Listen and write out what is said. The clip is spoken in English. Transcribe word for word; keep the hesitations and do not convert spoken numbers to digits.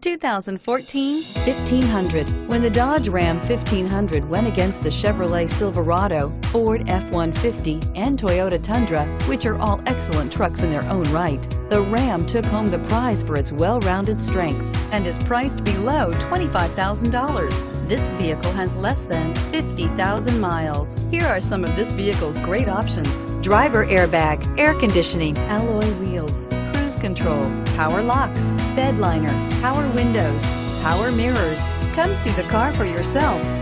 two thousand fourteen fifteen hundred. When the Dodge Ram fifteen hundred went against the Chevrolet Silverado, Ford F one fifty, and Toyota Tundra, which are all excellent trucks in their own right, the Ram took home the prize for its well-rounded strengths and is priced below twenty-five thousand dollars. This vehicle has less than fifty thousand miles. Here are some of this vehicle's great options: driver airbag, air conditioning, alloy wheels, cruise control, power locks, bed liner, power windows, power mirrors. Come see the car for yourself.